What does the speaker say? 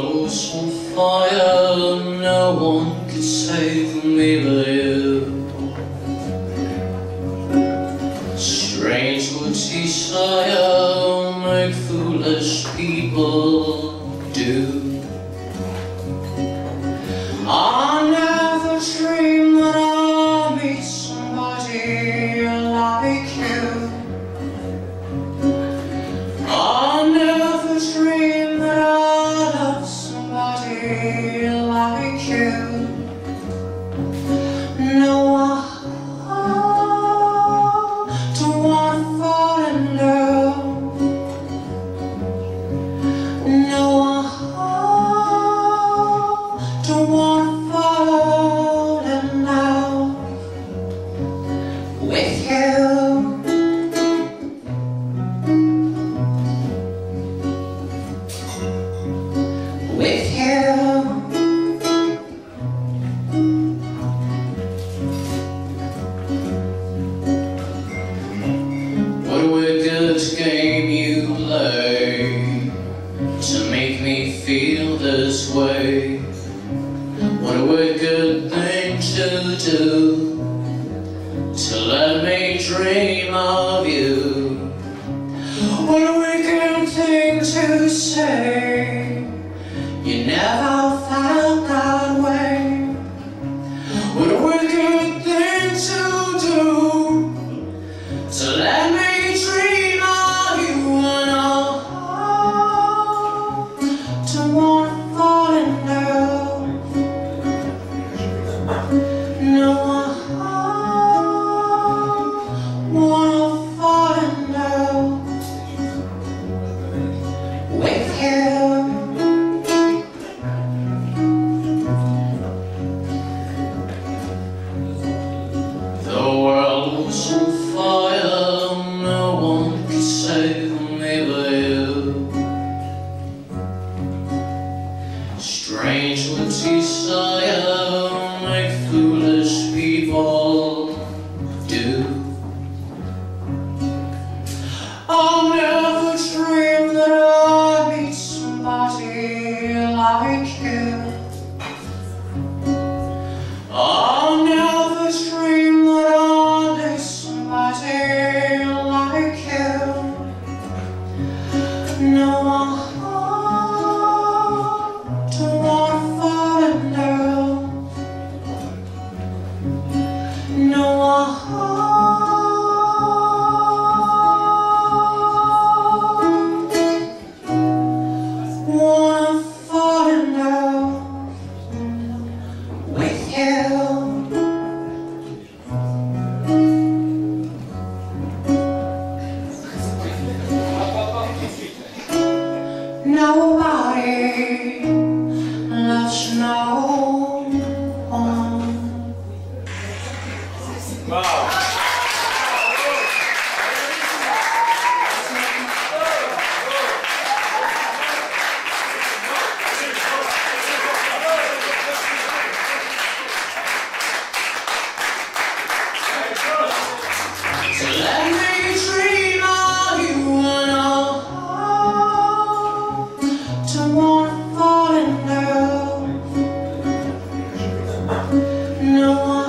world was on fire, no one could save me but you. Strange what desire make foolish people do. I never dreamed that I'd meet somebody like you. I never dreamed that I'd love somebody like you. No, I don't want to fall in love. No, I don't want to fall in love with you. With you. What a wicked game you play to make me feel this way. What a wicked thing to do, to let me dream of you. What a wicked thing to say, you never felt that way. What a wicked thing to do, to let me dream of you. And I don't want to fall in love. No, I want to fall in love with you. The world was on fire, no one could save me but you. Strange what desire make foolish people do. I never dreamed that I'd meet somebody like you. I never dreamed that I'd meet somebody like you. No, I don't want to fall in love. No, I want to fall in love with you. Nobody loves no one. Wow. So let me dream of you, and I don't want to fall in love. No,